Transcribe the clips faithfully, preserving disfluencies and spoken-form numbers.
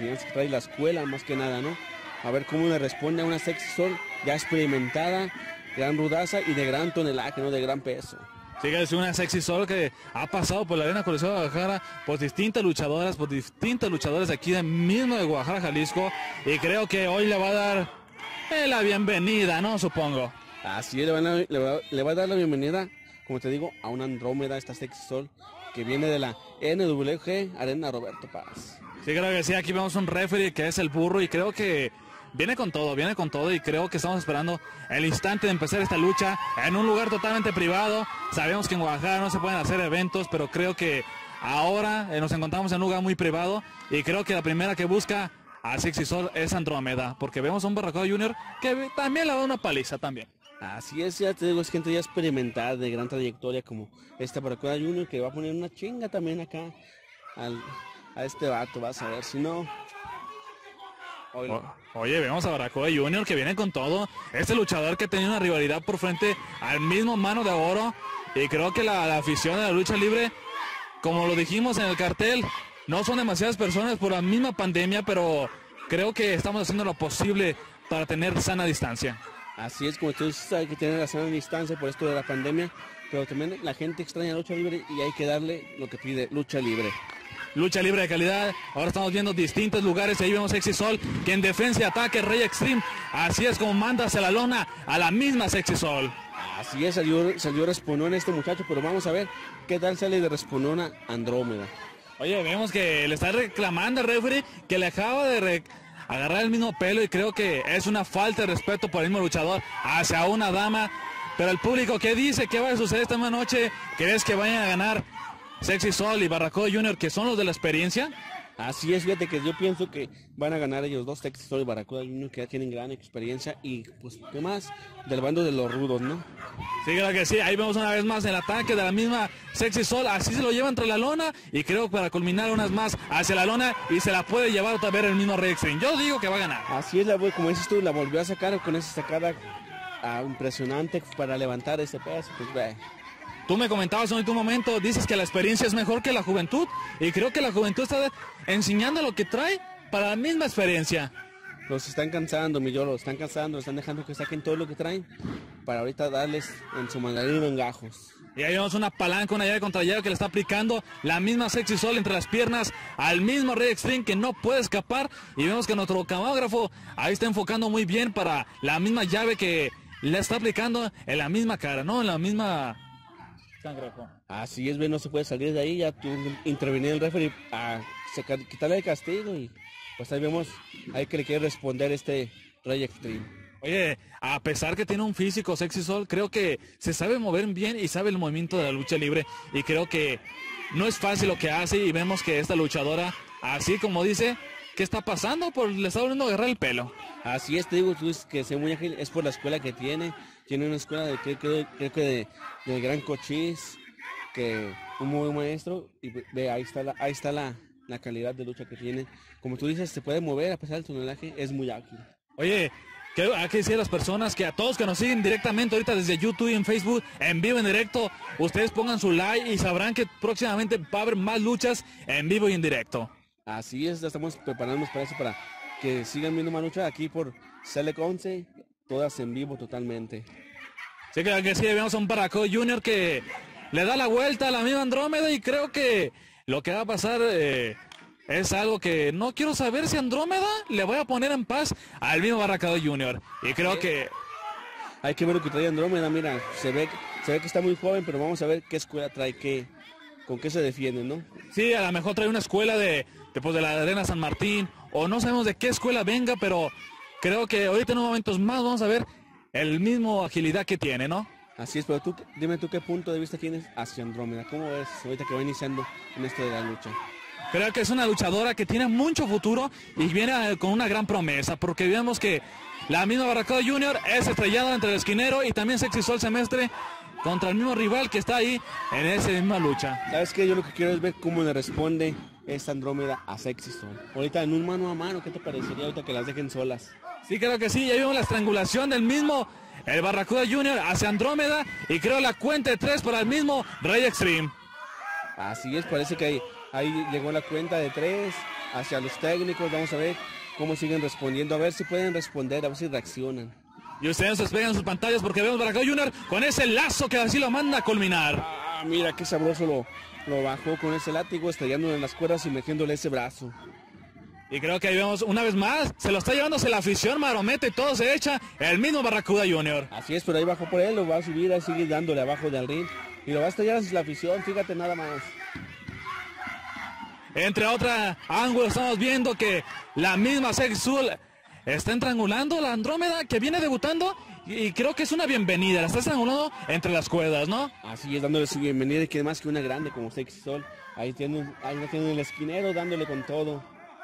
enseñanza que trae la escuela, más que nada, ¿no? A ver cómo le responde a una Sexy Sol ya experimentada, gran rudaza y de gran tonelaje, ¿no? De gran peso. Sí, es una Sexy Sol que ha pasado por la Arena Coliseo de Guadalajara, por distintas luchadoras, por distintas luchadoras de aquí de mismo de Guadalajara, Jalisco, y creo que hoy le va a dar eh, la bienvenida, ¿no? Supongo. Así es, le, van a, le, va, le va a dar la bienvenida, como te digo, a una Andrómeda, esta Sexy Sol, que viene de la N W G Arena Roberto Paz. Sí, creo que sí, aquí vemos un referee que es el burro y creo que viene con todo, viene con todo y creo que estamos esperando el instante de empezar esta lucha en un lugar totalmente privado. Sabemos que en Guadalajara no se pueden hacer eventos, pero creo que ahora eh, nos encontramos en un lugar muy privado y creo que la primera que busca a Sexy Sol es Andrómeda, porque vemos a un Barracuda Junior que también le da una paliza también. Así es, ya te digo, es gente ya experimentada, de gran trayectoria, como esta Barracuda Junior, que va a poner una chinga también acá al, a este vato, vas a ver, si no... O, oye, vemos a Barracuda Junior que viene con todo. Este luchador que tenía una rivalidad por frente al mismo Mano de Oro. Y creo que la, la afición de la lucha libre, como lo dijimos en el cartel, no son demasiadas personas por la misma pandemia, pero creo que estamos haciendo lo posible para tener sana distancia. Así es, como tú dices, hay que tener la sana distancia por esto de la pandemia, pero también la gente extraña la lucha libre y hay que darle lo que pide, lucha libre. Lucha libre de calidad. Ahora estamos viendo distintos lugares. Ahí vemos Sexy Sol, que en defensa y ataque Rey Extreme. Así es como manda hacia la lona a la misma Sexy Sol. Así es, salió, salió Responón este muchacho, pero vamos a ver qué tal sale de Responón a Andrómeda. Oye, vemos que le está reclamando al referee que le acaba de re agarrar el mismo pelo y creo que es una falta de respeto por el mismo luchador hacia una dama. Pero el público, ¿qué dice? ¿Qué va a suceder esta misma noche? ¿Crees que vayan a ganar Sexy Sol y Barracuda Junior, que son los de la experiencia? Así es, fíjate que yo pienso que van a ganar ellos dos, Sexy Sol y Barracuda Junior, que ya tienen gran experiencia y pues qué más del bando de los rudos, ¿no? Sí, claro que sí, ahí vemos una vez más el ataque de la misma Sexy Sol, así se lo lleva entre la lona y creo que para culminar unas más hacia la lona y se la puede llevar otra vez el mismo Rey Extreme. Yo digo que va a ganar. Así es, la como dices tú, la volvió a sacar con esa sacada ah, impresionante para levantar ese peso, pues ve. Tú me comentabas en un momento, dices que la experiencia es mejor que la juventud y creo que la juventud está enseñando lo que trae para la misma experiencia. Los están cansando, mi yo, los están cansando, están dejando que saquen todo lo que traen para ahorita darles en su mandarín en gajos. Y ahí vemos una palanca, una llave contra llave que le está aplicando la misma Sexy Sol entre las piernas al mismo Rey Extreme que no puede escapar y vemos que nuestro camarógrafo ahí está enfocando muy bien para la misma llave que le está aplicando en la misma cara, ¿no? En la misma... Cangrejo. Así es, no se puede salir de ahí, ya tú intervenir el referee a sacar, quitarle el castigo y pues ahí vemos, hay que le quiere responder este Rey Extreme. Oye, a pesar que tiene un físico Sexy Sol, creo que se sabe mover bien y sabe el movimiento de la lucha libre y creo que no es fácil lo que hace y vemos que esta luchadora, así como dice, ¿qué está pasando? Por le está volviendo a agarrar el pelo. Así es, te digo, tú dices que es muy ágil, es por la escuela que tiene, tiene una escuela de creo que, creo que de, de gran cochís, que un muy buen maestro, y ve, ahí está la, ahí está la, la calidad de lucha que tiene. Como tú dices, se puede mover a pesar del tonelaje, es muy ágil. Oye, que hay que decir a las personas que a todos que nos siguen directamente ahorita desde YouTube y en Facebook, en vivo, en directo, ustedes pongan su like y sabrán que próximamente va a haber más luchas en vivo y en directo. Así es, ya estamos preparándonos para eso, para que sigan viendo más lucha aquí por Select once, todas en vivo totalmente. Sí, creo que sí, vemos a un Barracuda Junior que le da la vuelta a la misma Andrómeda y creo que lo que va a pasar eh, es algo que no quiero saber si Andrómeda le voy a poner en paz al mismo Barracuda Junior. Y creo que... Hay que ver lo que trae Andrómeda, mira, se ve, se ve que está muy joven, pero vamos a ver qué escuela trae, qué, con qué se defiende, ¿no? Sí, a lo mejor trae una escuela de, después de la Arena San Martín, o no sabemos de qué escuela venga, pero creo que ahorita en unos momentos más vamos a ver el mismo agilidad que tiene, ¿no? Así es, pero tú, dime tú qué punto de vista tienes hacia Andrómeda, ¿cómo ves ahorita que va iniciando en esto de la lucha? Creo que es una luchadora que tiene mucho futuro y viene con una gran promesa, porque vemos que la misma Barracuda Junior es estrellada entre el esquinero y también Sexy Sol Semestre contra el mismo rival que está ahí en esa misma lucha. ¿Sabes qué? Yo lo que quiero es ver cómo le responde esta Andrómeda a Sexy Sol. Ahorita en un mano a mano, ¿qué te parecería ahorita que las dejen solas? Sí, creo que sí, ya vimos la estrangulación del mismo el Barracuda Junior hacia Andrómeda y creo la cuenta de tres para el mismo Rey Extreme. Así es, parece que ahí, ahí llegó la cuenta de tres hacia los técnicos. Vamos a ver cómo siguen respondiendo, a ver si pueden responder, a ver si reaccionan. Y ustedes se despeguen sus pantallas porque vemos Barracuda Junior con ese lazo que así lo manda a culminar. Ah, mira qué sabroso lo, lo bajó con ese látigo, estallándole en las cuerdas y metiéndole ese brazo. Y creo que ahí vemos una vez más, se lo está llevándose la afición, marometa y todo se echa el mismo Barracuda Junior. Así es, pero ahí bajó por él, lo va a subir, ahí sigue dándole abajo del ring. Y lo va a estallar la afición, fíjate nada más. Entre otra ángulo estamos viendo que la misma Sexy está estrangulando la Andrómeda que viene debutando y creo que es una bienvenida, la está estrangulando entre las cuerdas, ¿no? Así es, dándole su bienvenida y que más que una grande como Sexy Sol. Ahí tienen, ahí la tienen el esquinero dándole con todo.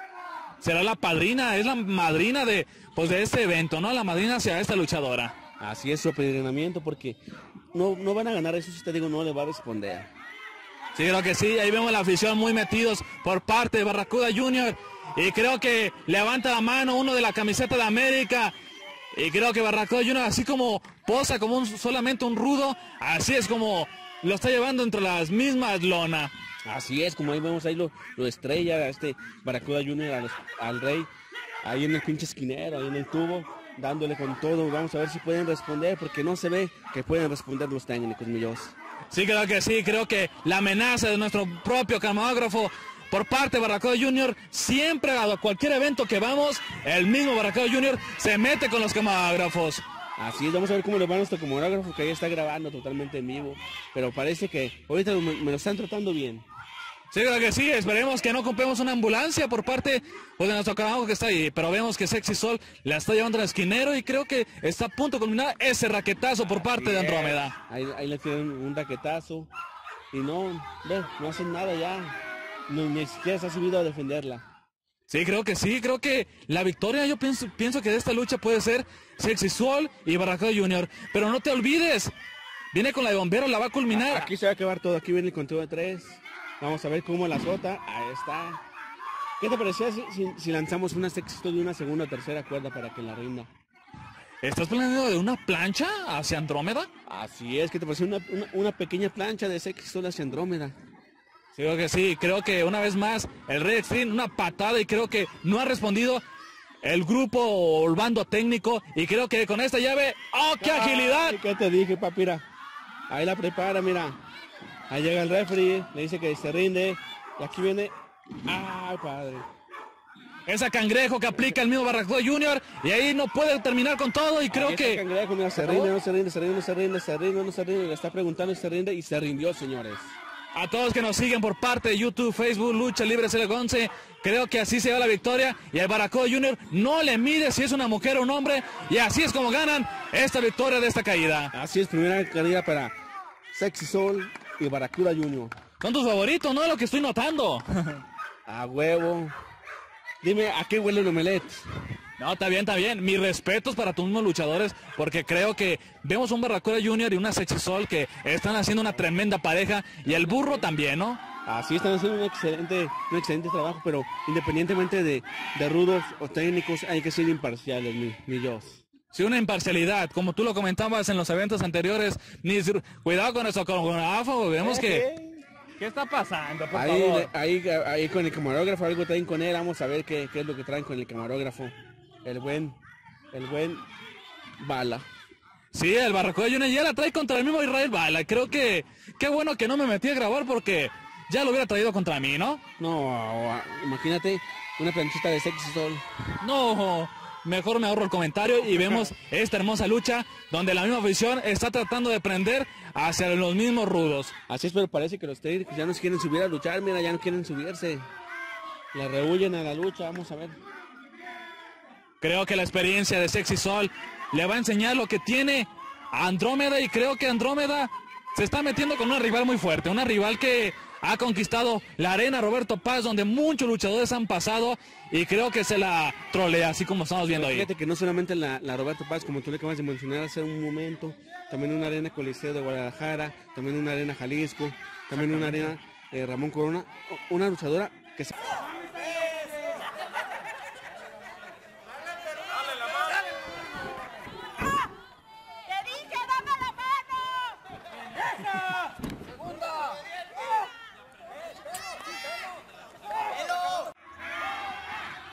Será la padrina, es la madrina de, pues, de este evento, ¿no? La madrina hacia esta luchadora. Así es su apadrinamiento porque no, no van a ganar, eso si te digo, no le va a responder. Sí, creo que sí, ahí vemos la afición muy metidos por parte de Barracuda Junior y creo que levanta la mano uno de la camiseta de América y creo que Barracuda Junior así como posa como un, solamente un rudo, así es como lo está llevando entre las mismas lonas. Así es, como ahí vemos ahí lo, lo estrella, este Barracuda Junior a los, al rey, ahí en el pinche esquinero, ahí en el tubo, dándole con todo. Vamos a ver si pueden responder, porque no se ve que pueden responder los técnicos, mi Dios. Sí, creo que sí, creo que la amenaza de nuestro propio camarógrafo por parte de Barracuda Junior, siempre a cualquier evento que vamos, el mismo Barracuda Junior se mete con los camarógrafos. Así es, vamos a ver cómo le va a nuestro camarógrafo, que ahí está grabando totalmente en vivo, pero parece que ahorita me, me lo están tratando bien. Sí, creo que sí, esperemos que no ocupemos una ambulancia por parte pues, de nuestro camarógrafo que está ahí, pero vemos que Sexy Sol la está llevando al esquinero y creo que está a punto de culminar ese raquetazo por parte de Andrómeda. Ahí, ahí le tienen un raquetazo y no, ve, no hacen nada ya, no, ni siquiera se ha subido a defenderla. Sí, creo que sí, creo que la victoria yo pienso, pienso que de esta lucha puede ser Sexy Sol y Barracuda Junior, pero no te olvides, viene con la de bombero, la va a culminar. Aquí se va a acabar todo, aquí viene el conteo de tres. Vamos a ver cómo la azota. Ahí está. ¿Qué te parecía si, si, si lanzamos una Sexy de una segunda o tercera cuerda para que la rinda? ¿Estás planeando de una plancha hacia Andrómeda? Así es, ¿qué te pareció una, una, una pequeña plancha de Sexy hacia Andrómeda? Sí, creo que sí. Creo que una vez más el Rey Extreme, una patada y creo que no ha respondido el grupo o el bando técnico. Y creo que con esta llave, ¡oh, qué Ay, agilidad! ¿Qué te dije, papira? Ahí la prepara, mira. Ahí llega el referee, le dice que se rinde. Y aquí viene... ¡Ay, padre! Esa cangrejo que aplica el mismo Barracuda Junior. Y ahí no puede terminar con todo. Y creo ahí que... Cangrejo, mira, se rinde, no se rinde, se rinde, no se rinde, se rinde, no se rinde. Le está preguntando y se rinde y se rindió, señores. A todos que nos siguen por parte de YouTube, Facebook, Lucha Libre C L once, creo que así se va la victoria. Y el Barracuda Junior no le mide si es una mujer o un hombre. Y así es como ganan esta victoria de esta caída. Así es, primera caída para Sexy Sol y Barracuda Junior. Son tus favoritos, ¿no? Lo que estoy notando. A huevo. Dime, ¿a qué huele el omelette? No, está bien, está bien. Mis respetos para tus mismos luchadores, porque creo que vemos un Barracuda Junior y una Sexy Sol que están haciendo una tremenda pareja, y el burro también, ¿no? Así están haciendo un excelente, un excelente trabajo, pero independientemente de, de rudos o técnicos, hay que ser imparciales, mi, mi Dios. Sí, una imparcialidad, como tú lo comentabas en los eventos anteriores. Ni, cuidado con eso, con camarógrafo, vemos que... ¿Qué está pasando, por ahí, favor? Ahí, ahí con el camarógrafo, algo traen con él, vamos a ver qué, qué es lo que traen con el camarógrafo. El buen, el buen Bala. Sí, el Barracuda Junior ya la trae contra el mismo Israel Bala. Creo que, qué bueno que no me metí a grabar porque ya lo hubiera traído contra mí, ¿no? No, imagínate una planchita de Sexy Sol. No, mejor me ahorro el comentario y vemos esta hermosa lucha donde la misma afición está tratando de prender hacia los mismos rudos. Así es, pero parece que los técnicos ya no se quieren subir a luchar, mira, ya no quieren subirse. Le rehuyen a la lucha, vamos a ver. Creo que la experiencia de Sexy Sol le va a enseñar lo que tiene a Andrómeda y creo que Andrómeda se está metiendo con una rival muy fuerte, una rival que ha conquistado la arena Roberto Paz, donde muchos luchadores han pasado y creo que se la trolea, así como estamos viendo Pero ahí. Fíjate que no solamente la, la Roberto Paz, como tú le acabas de mencionar hace un momento, también una arena Coliseo de Guadalajara, también una arena Jalisco, también una arena eh, Ramón Corona, una luchadora que se...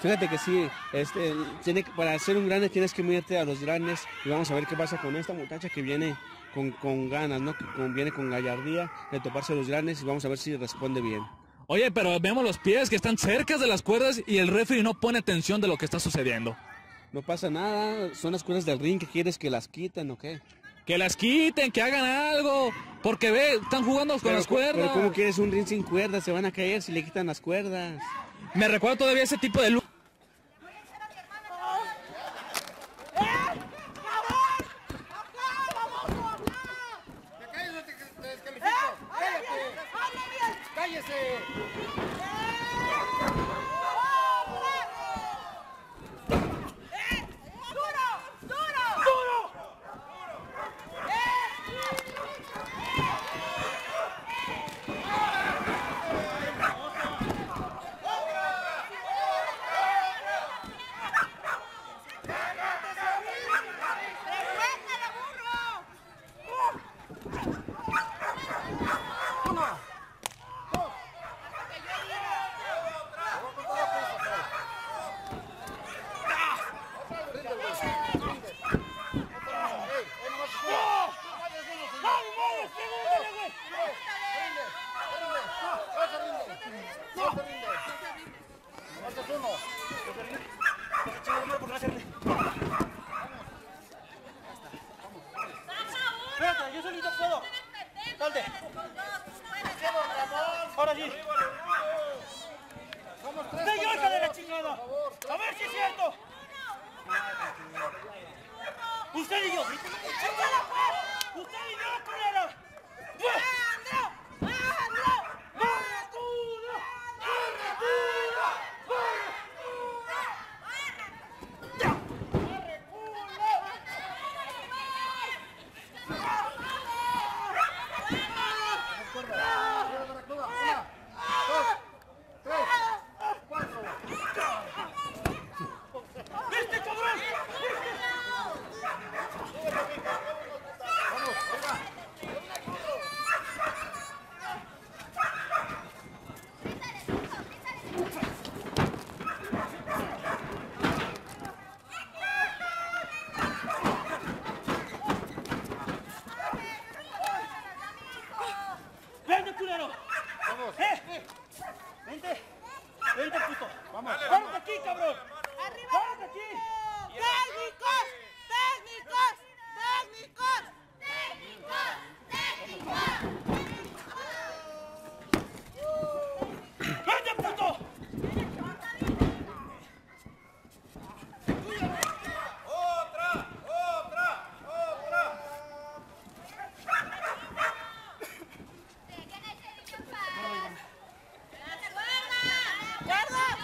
Fíjate que sí, este, tiene, para ser un grande tienes que medirte a los grandes y vamos a ver qué pasa con esta muchacha que viene con, con ganas, ¿no? Que con, viene con gallardía de toparse a los grandes y vamos a ver si responde bien. Oye, pero vemos los pies que están cerca de las cuerdas y el referee no pone atención de lo que está sucediendo. No pasa nada, son las cuerdas del ring, ¿que quieres que las quiten o qué? Que las quiten, que hagan algo, porque ve, están jugando con pero, las cuerdas. Pero ¿cómo quieres un ring sin cuerdas? Se van a caer si le quitan las cuerdas. Me recuerda todavía ese tipo de lucha. Espérate, yo solito puedo. Salte. Ahora sí. ¡Señor, hija de la chingada! A ver si es cierto. Usted y yo. Usted y yo, culera. ¡Vente, culero! ¡Vamos! ¡Eh! ¡Vente! ¡Vente, puto! ¡Vamos! ¡Párate aquí, cabrón! ¡Arriba! ¡Párate aquí! ¡Técnicos! ¡Técnicos! ¡Técnicos! ¡Técnicos! ¡Técnicos! ¡Vente, puto! ¡Otra! ¡Otra! ¡Otra! ¡Guarda!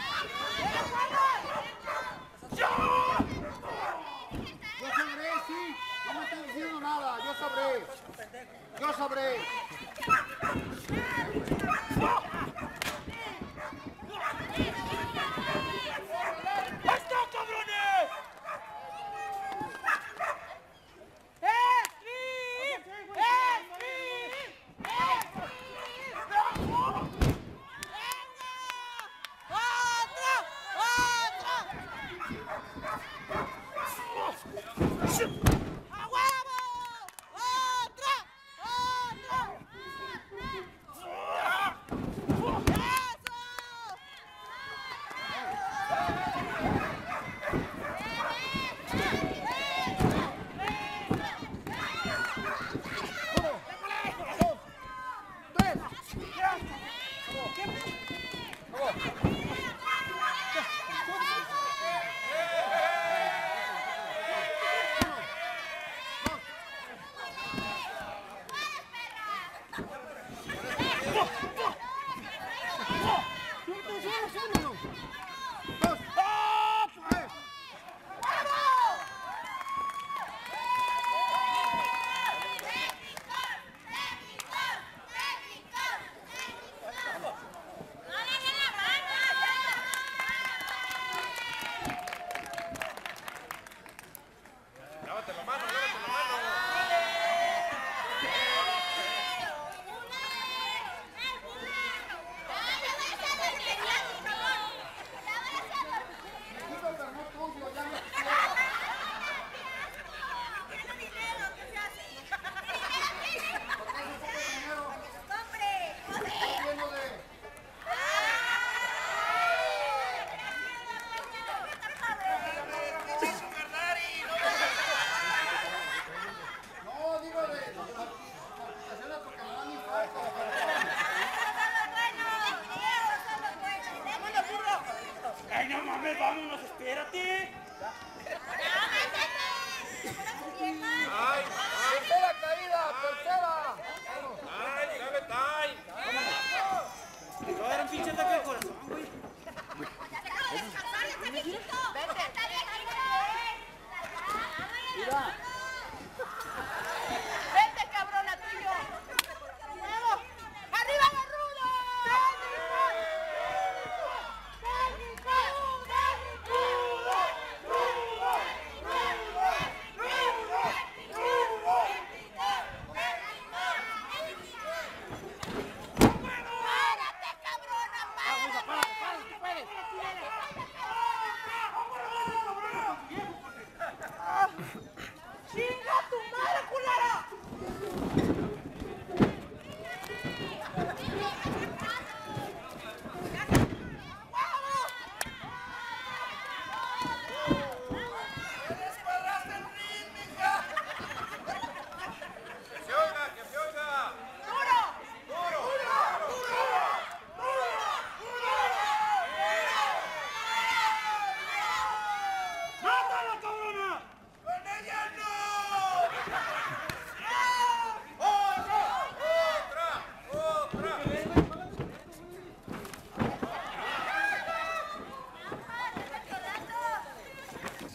Yo sabré, sí. No me están diciendo nada. Yo sabré. Yo sabré. ¡Ahí está, cabrones! ¡A huevo! ¡Otra! ¡Otra!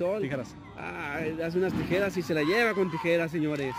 Sol. Tijeras. Ah, hace unas tijeras y se la lleva con tijeras, señores.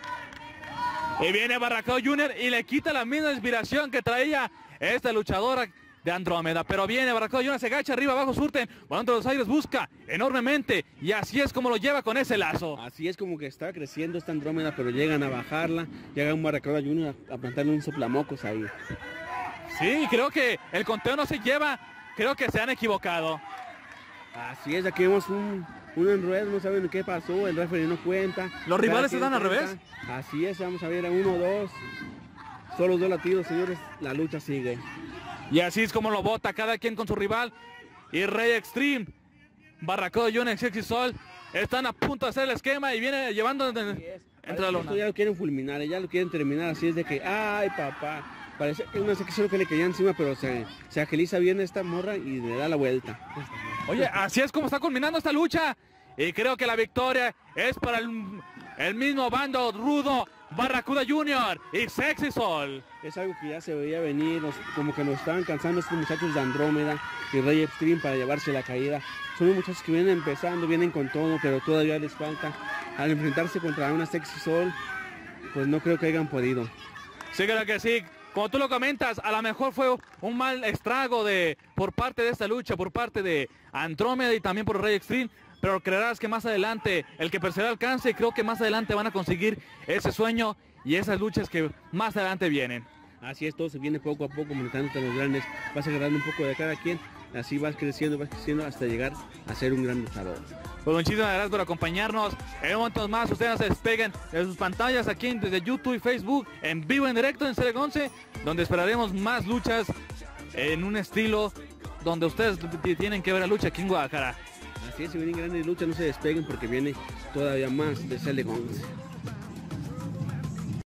Y viene Barracao Junior y le quita la misma inspiración que traía esta luchadora de Andrómeda. Pero viene Barracao Junior, se agacha arriba, abajo surten, volando los aires, busca enormemente. Y así es como lo lleva con ese lazo. Así es como que está creciendo esta Andrómeda, pero llegan a bajarla. Llega un Barracao Junior a, a plantarle un soplamocos ahí. Sí, creo que el conteo no se lleva. Creo que se han equivocado. Así es, aquí vemos un, un enredo, no saben qué pasó, el referee no cuenta. ¿Los Cada rivales quien están al cuenta. revés? Así es, vamos a ver a uno, dos. Solo dos latidos, señores, la lucha sigue. Y así es como lo bota cada quien con su rival. Y Rey Extreme, Barracao Junior y Sexy Sol están a punto de hacer el esquema y viene llevando entre, entre la Parece que lona. esto ya lo quieren fulminar, ya lo quieren terminar, así es de que, ay papá, parece que no sé qué es lo que le caía encima, pero se, se agiliza bien esta morra y le da la vuelta. Oye, así es como está culminando esta lucha. Y creo que la victoria es para el, el mismo bando rudo, Barracuda Junior y Sexy Sol. Es algo que ya se veía venir, los- como que nos estaban cansando estos muchachos de Andrómeda y Rey Extreme para llevarse la caída. Son los muchachos que vienen empezando, vienen con todo, pero todavía les falta. Al enfrentarse contra una Sexy Sol, pues no creo que hayan podido. Sí, creo que sí. Como tú lo comentas, a lo mejor fue un mal estrago de, por parte de esta lucha, por parte de Andrómeda y también por Rey Extreme. Pero creerás que más adelante, el que persevera alcance, y creo que más adelante van a conseguir ese sueño y esas luchas que más adelante vienen. Así es, todo se viene poco a poco, aumentando a los grandes. Vas agarrando un poco de cada quien, así vas creciendo, vas creciendo hasta llegar a ser un gran luchador. Pues muchísimas gracias por acompañarnos. En momentos más ustedes se despeguen de sus pantallas aquí desde YouTube y Facebook, en vivo, en directo en Serie once, donde esperaremos más luchas en un estilo donde ustedes tienen que ver la lucha aquí en Guadalajara. Así es, si vienen grandes luchas, no se despeguen porque viene todavía más de Serie once.